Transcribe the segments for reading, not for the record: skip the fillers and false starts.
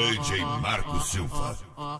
DJ Marco Silva.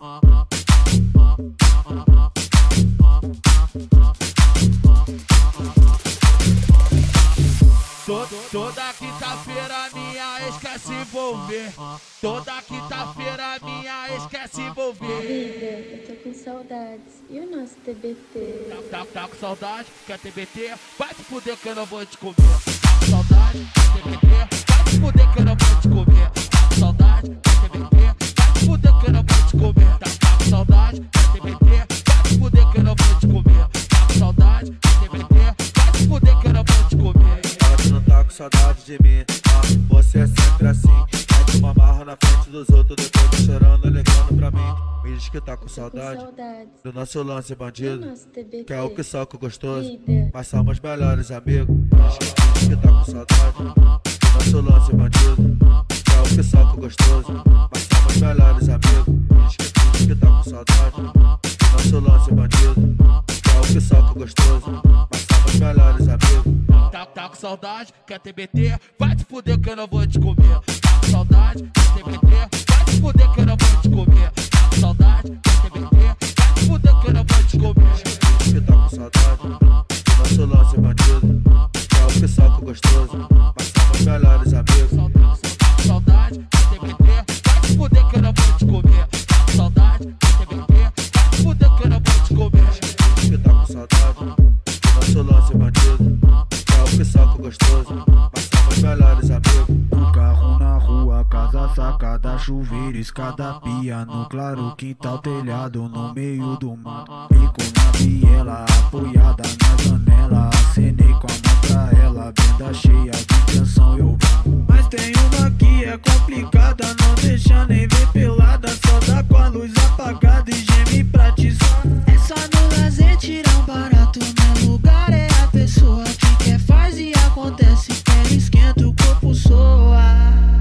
Toda quinta-feira minha ex quer se envolver. Toda quinta-feira minha ex quer se envolver. Vida, eu tô com saudades. E o nosso TBT? Tá com saudade? Quer TBT? Vai te fuder que eu não vou te comer. Tá com saudade? Quer TBT? Vai te fuder que eu não vou te comer. Tá com saudade? Quer TBT? Vai te fuder que eu não vou te comer. Tá com saudade? Quer TBT? Vai te fuder que eu não vou te comer. Tá com saudade? Quer TBT? Vai te fuder que eu não vou te comer. Não tá com saudade de mim, você é sempre assim. Mete uma marra na frente dos outros, depois chorando, ligando pra mim. Me diz que tá com saudade do nosso lance bandido, que é o que soca gostoso, mas somos melhores amigos. Diz que tá com saudade do nosso lance bandido, que é o que soca gostoso, mas somos melhores amigos. Diz que tá com saudade do nosso lance bandido, que é o que soca gostoso, mas somos melhores amigos. Tá com saudade? Quer TBT? Vai te fuder que eu não vou te comer. Tá com saudade? Quer TBT? Vai te fuder que eu não vou te comer. Tá com saudade? Quer TBT? Vai te fuder que eu não vou te comer. Diz que tá com saudade do nosso lance bandido, que é o que soca gostoso, mas somos melhores amigos. Tá com saudade? Quer TBT? Vai te fuder que eu não vou te comer. Tá com saudade? Quer TBT? Vai te fuder que eu não vou te comer. Diz que tá com saudade do nosso lance bandido, que é o que soca gostoso, mas somos melhores amigos. O carro na rua, casa, sacada, chuveiro, escada, pia, no claro, quintal, telhado, no meio do mato. Bico na viela, apoiada na janela, acenei com a mão pra ela, benda cheia de tensão eu vou. Mas tem uma que é complicada, não deixa nem ver pelada, só dá com a luz apagada e geme pra te só. É só no lazer tirar um barato, meu lugar é a pessoa que quer faz e acontece, quer esquenta o corpo soa.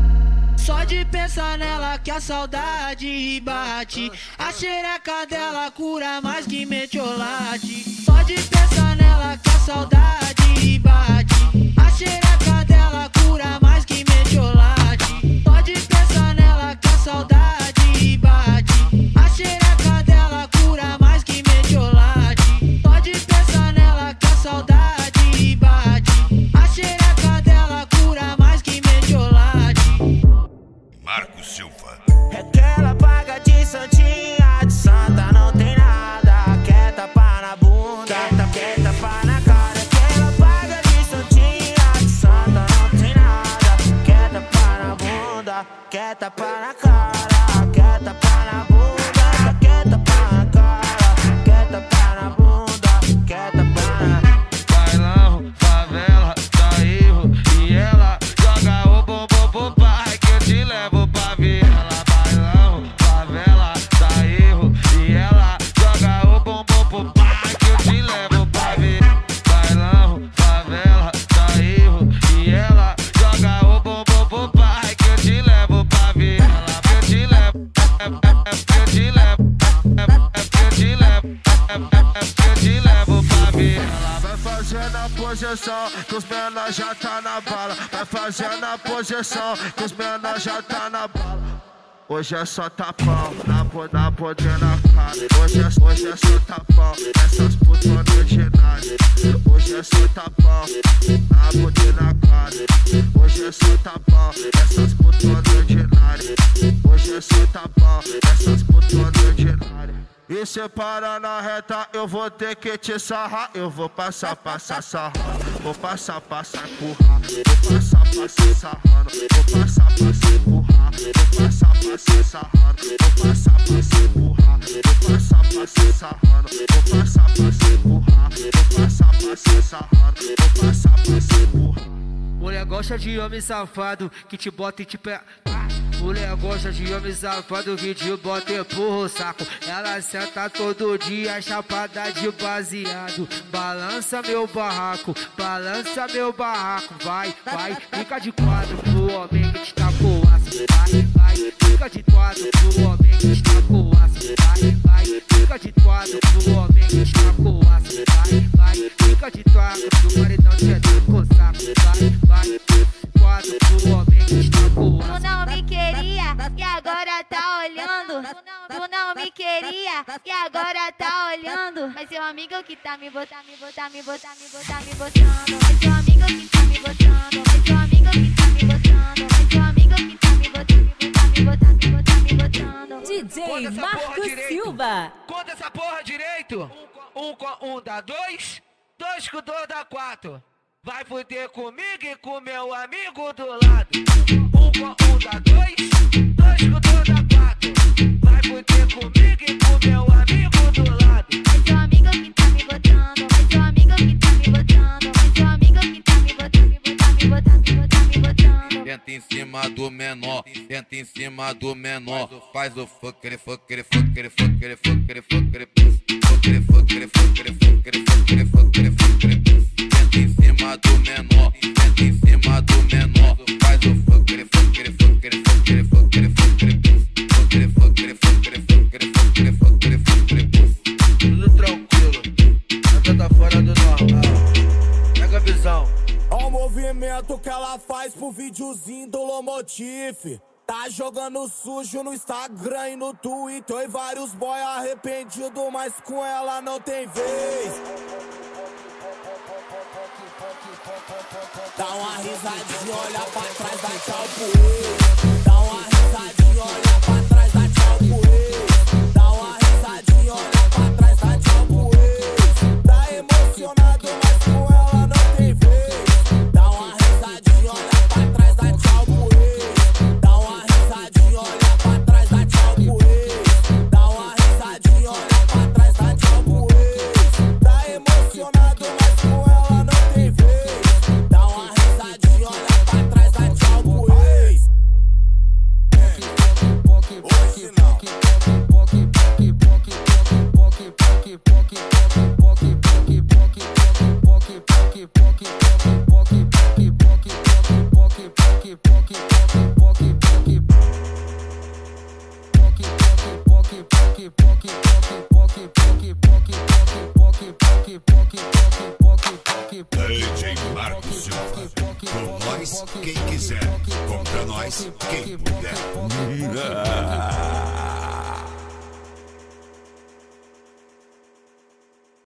Só de pensar nela que a saudade bate, a xereca dela cura mais que metiolate. Só de pensar nela que a saudade bate, a xereca dela cura mais que metiolate. Só de pensar nela que a saudade bate, a xereca dela cura mais que metiolate. Só de pensar nela que a saudade bate, a xereca dela cura mais que metiolate. Marco Silva. É que ela paga de santinha, de santa não tem nada. Quer tapar na bunda, quer tapar na cara. É que ela paga de santinha, de santa não tem nada. Quer tapar na bunda, quer tapar na cara. Quer tapar na bunda, quer tapar na cara. Quer tapar na bunda, quer tapar na... Bailão, favela, dá erro. E ela joga o bumbum pro pai que eu te levo pra viela. Bailão, favela, dá erro. E ela joga o bumbum pro pai que eu te levo pra viela. Bailão, favela, dá erro. E ela joga o bumbum pro pai que eu te levo pra viela. Que eu te levo, que eu te levo, que eu te levo, que eu te levo pra viela. Vai fazendo a posição que os menores já tá na bala. Vai fazendo a posição que os menores já tá na bala. Hoje é só tapão, na poder na cara. Hoje é só tapão, essas putas ordinárias. Hoje é só tapão, na poder na cara. Hoje é só tapão, essas putas ordinárias. Hoje é só tapão, essas putas ordinárias. E se parar na reta, eu vou ter que te sarrar. Eu vou passar, sarrar. Vou passar, empurrar. Vou passar, sarrando. Vou passar, empurrar. Vou passar, sarrando. Vou passar, empurrar. Vou passar, sarrando. Vou passar, empurrar. Vou passar, sarrando. Vou passar, empurrar. Mulher gosta de homem safado que te bota e te pega. Mulher gosta de homem safado que te bota e empurra o saco. Ela senta todo dia chapada de baseado. Balança meu barraco, balança meu barraco. Vai, fica de quadro pro homem que te tacou aço. Vai, fica de quadro pro homem que te tacou aço. Vai, fica de quadro pro homem que te tacou aço. Vai, fica de quadro pro maridão te tacou saco. Vai, quadro pro homem que te tacou aço. Tu não me queria e agora tá Tu não me queria e agora tá olhando. Mas seu amigo que tá me botando. Mas seu amigo que tá me botando. Mas seu amigo que tá me botando. Mas seu amigo que tá me botando. DJ Marcos Silva. Conta essa porra direito. Um dá 2, 2 com 2 dá 4. Vai fuder comigo e com meu amigo do lado. Um dá 2, 2 com 2 dá 4. Vai fuder comigo e com meu amigo do lado. Mas seu amigo que tá me botando. Mas seu amigo que tá me botando. Mas seu amigo que tá me botando. Tenta em cima do menor, tenta em cima do menor. Faz o fucker. Tenta em cima do menor, tenta em cima do menor. Faz o fucker. Tudo tranquilo, nada tá fora do normal. Pega a visão. Olha o movimento que ela faz pro videozinho do Lomotif. Tá jogando sujo no Instagram e no Twitter. E vários boy arrependido, mas com ela não tem vez. Dá uma risadinha, olha pra trás, dá tchau pro ex. Dá uma risadinha, olha pra trás, dá tchau pro ex. Dá uma risadinha, olha pra trás, dá tchau pro ex. Tá emocionado, mas com ela não tem vez. Dá uma risadinha, olha pra trás, dá tchau pro ex. Dá uma risadinha, olha pra trás, dá tchau pro ex. Dá uma risadinha, olha pra trás, dá tchau pro ex. Tá emocionado, mas com ela não tem vez. Dá uma risadinha, olha pra trás, dá tchau pro ex. Hoje não. DJ Marcos Silva. Com nós, quem quiser. Contra nós, quem puder.